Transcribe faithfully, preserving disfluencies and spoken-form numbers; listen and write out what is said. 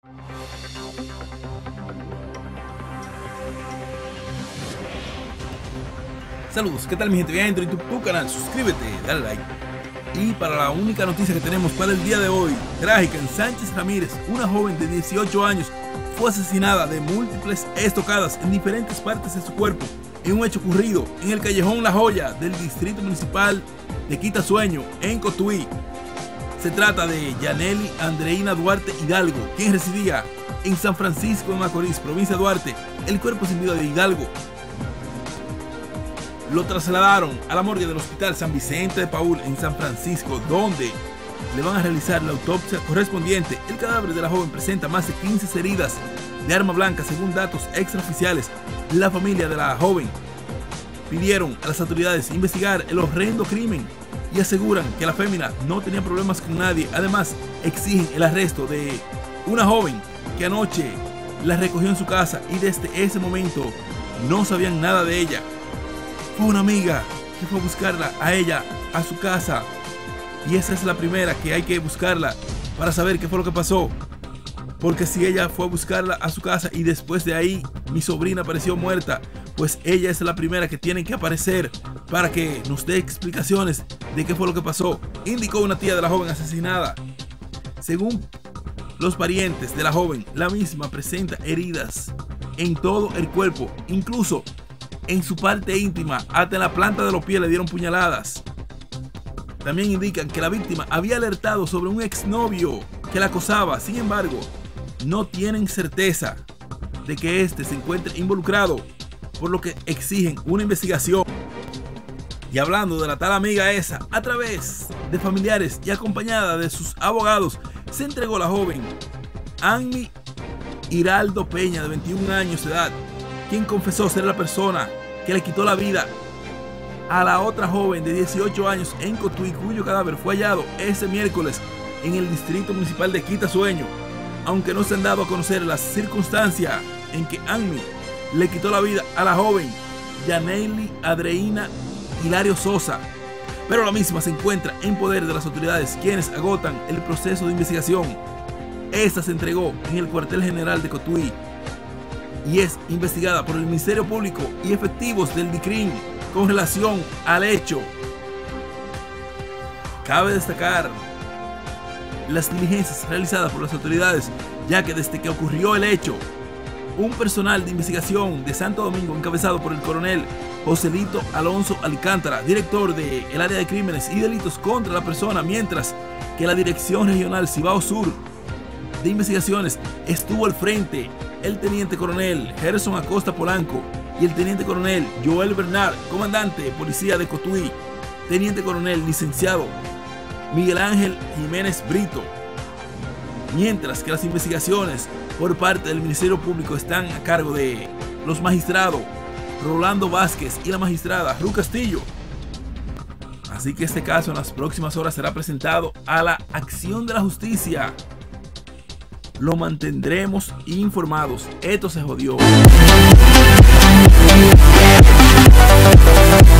Saludos, ¿qué tal mi gente? Bien, dentro de YouTube, tu canal, suscríbete, dale like. Y para la única noticia que tenemos para el día de hoy, trágica en Sánchez Ramírez, una joven de dieciocho años fue asesinada de múltiples estocadas en diferentes partes de su cuerpo en un hecho ocurrido en el callejón La Joya del distrito municipal de Quitasueño, en Cotuí. Se trata de Yaneli Andreina Duarte Hidalgo, quien residía en San Francisco de Macorís, provincia de Duarte. El cuerpo sin vida de Hidalgo lo trasladaron a la morgue del Hospital San Vicente de Paúl en San Francisco, donde le van a realizar la autopsia correspondiente. El cadáver de la joven presenta más de quince heridas de arma blanca, según datos extraoficiales. La familia de la joven pidieron a las autoridades investigar el horrendo crimen y aseguran que la fémina no tenía problemas con nadie. Además, exigen el arresto de una joven que anoche la recogió en su casa y desde ese momento no sabían nada de ella. Fue una amiga que fue a buscarla a ella, a su casa, y esa es la primera que hay que buscarla para saber qué fue lo que pasó. Porque si ella fue a buscarla a su casa y después de ahí mi sobrina apareció muerta, pues ella es la primera que tiene que aparecer para que nos dé explicaciones de qué fue lo que pasó, indicó una tía de la joven asesinada. Según los parientes de la joven, la misma presenta heridas en todo el cuerpo, incluso en su parte íntima, hasta en la planta de los pies le dieron puñaladas. También indican que la víctima había alertado sobre un exnovio que la acosaba. Sin embargo, no tienen certeza de que este se encuentre involucrado, por lo que exigen una investigación. Y hablando de la tal amiga esa, a través de familiares y acompañada de sus abogados, se entregó la joven Anmi Hiraldo Peña, de veintiún años de edad, quien confesó ser la persona que le quitó la vida a la otra joven de dieciocho años en Cotuí, cuyo cadáver fue hallado ese miércoles en el distrito municipal de Quitasueño. Aunque no se han dado a conocer las circunstancias en que Anmi le quitó la vida a la joven Yaneli Andreina Hilario Sosa, pero la misma se encuentra en poder de las autoridades, quienes agotan el proceso de investigación. Esta se entregó en el cuartel general de Cotuí y es investigada por el Ministerio Público y efectivos del DICRIM con relación al hecho. Cabe destacar las diligencias realizadas por las autoridades, ya que desde que ocurrió el hecho, un personal de investigación de Santo Domingo encabezado por el coronel Joselito Alonso Alcántara, director del área de crímenes y delitos contra la persona, mientras que la Dirección Regional Cibao Sur de Investigaciones estuvo al frente el teniente coronel Gerson Acosta Polanco y el teniente coronel Joel Bernard, comandante de policía de Cotuí, teniente coronel licenciado Miguel Ángel Jiménez Brito, mientras que las investigaciones por parte del Ministerio Público están a cargo de los magistrados Rolando Vázquez y la magistrada Ru Castillo. Así que este caso en las próximas horas será presentado a la acción de la justicia. Lo mantendremos informados. Esto se jodió.